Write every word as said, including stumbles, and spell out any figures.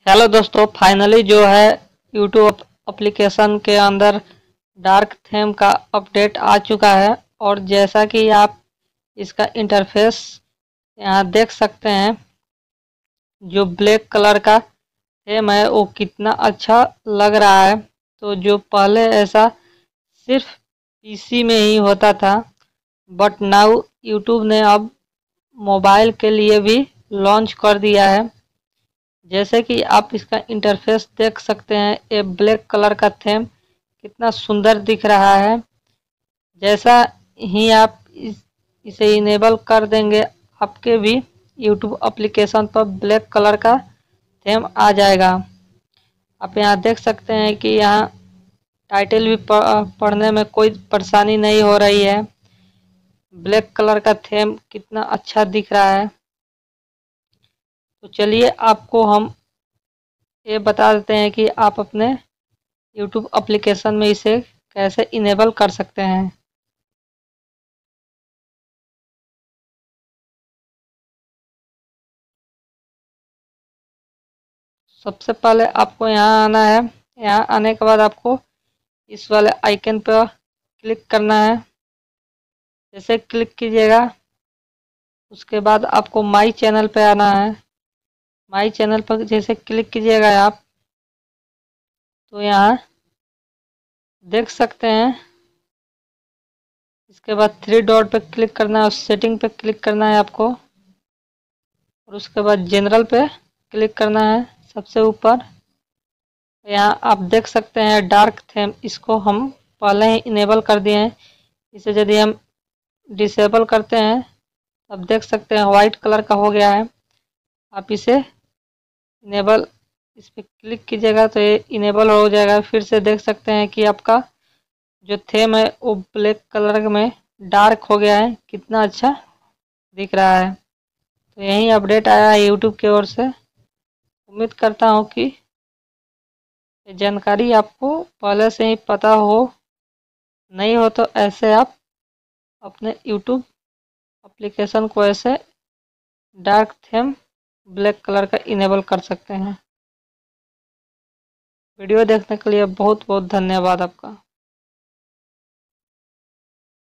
Hello दोस्तों, finally जो है यूट्यूब एप्लीकेशन के अंदर डार्क थीम का अपडेट आ चुका है। और जैसा कि आप इसका इंटरफेस यहाँ देख सकते हैं, जो ब्लैक कलर का थीम है वो कितना अच्छा लग रहा है। तो जो पहले ऐसा सिर्फ पीसी में ही होता था, बट नाउ यूट्यूब ने अब मोबाइल के लिए भी लॉन्च कर दिया है। जैसे कि आप इसका इंटरफेस देख सकते हैं, ये ब्लैक कलर का थीम कितना सुंदर दिख रहा है। जैसा ही आप इस, इसे इनेबल कर देंगे, आपके भी यूट्यूब एप्लीकेशन पर ब्लैक कलर का थीम आ जाएगा। आप यहाँ देख सकते हैं कि यहाँ टाइटल भी पढ़ने में कोई परेशानी नहीं हो रही है। ब्लैक कलर का थीम कितना अच्छा दिख रहा है। तो चलिए आपको हम ये बता देते हैं कि आप अपने यूट्यूब एप्लीकेशन में इसे कैसे इनेबल कर सकते हैं। सबसे पहले आपको यहाँ आना है। यहाँ आने के बाद आपको इस वाले आइकन पर क्लिक करना है। जैसे क्लिक कीजिएगा, उसके बाद आपको माई चैनल पे आना है। माई चैनल पर जैसे क्लिक कीजिएगा आप, तो यहाँ देख सकते हैं। इसके बाद थ्री डॉट पे क्लिक करना है और सेटिंग पे क्लिक करना है आपको। और उसके बाद जनरल पे क्लिक करना है सबसे ऊपर। यहाँ आप देख सकते हैं डार्क थीम, इसको हम पहले ही इनेबल कर दिए हैं। इसे यदि हम डिसेबल करते हैं, अब देख सकते हैं वाइट कलर का हो गया है। आप इसे इनेबल इस पर क्लिक कीजिएगा तो ये इनेबल हो जाएगा। फिर से देख सकते हैं कि आपका जो थीम है वो ब्लैक कलर में डार्क हो गया है, कितना अच्छा दिख रहा है। तो यही अपडेट आया है यूट्यूब की ओर से। उम्मीद करता हूँ कि ये जानकारी आपको पहले से ही पता हो। नहीं हो तो ऐसे आप अपने यूट्यूब एप्लीकेशन को ऐसे डार्क थीम ब्लैक कलर का इनेबल कर सकते हैं। वीडियो देखने के लिए बहुत बहुत धन्यवाद आपका।